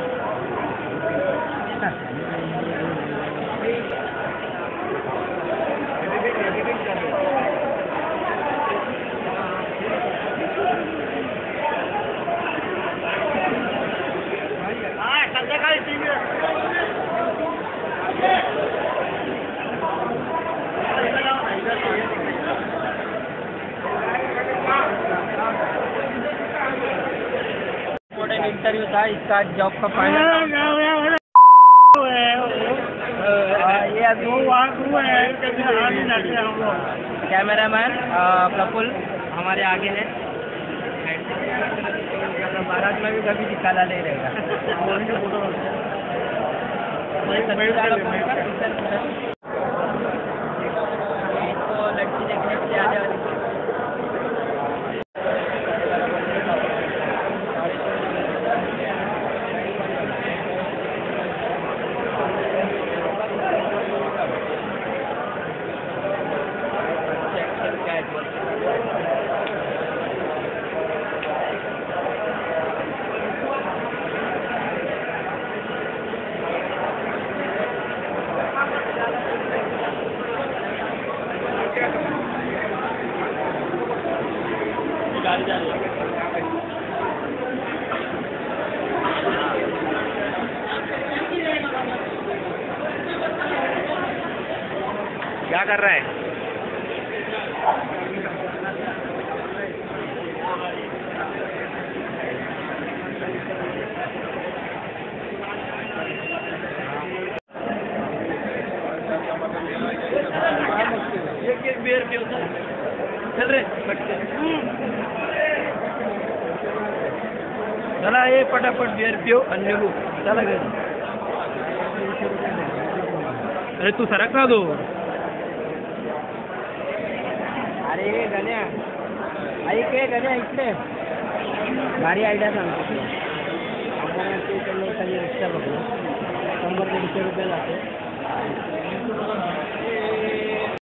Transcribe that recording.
Interview था इसका job का फाइनल। कैमरामैन प्रफुल्ल हमारे आगे है। भारत में भी कभी निकाला नहीं रहेगा। तो लड़की देखने के लिए आ जाए। क्या कर रहा है? एक बियर पियो चल रे चला ये पटापट बियर पियो आणि निघू चला घरी। अरे तू सरक ना दो। अरे गण्या ऐक गण्या इकडे भारी आयडिया सांगतो। आपण ते रिक्षा बघू 100-150 रुपये जाते।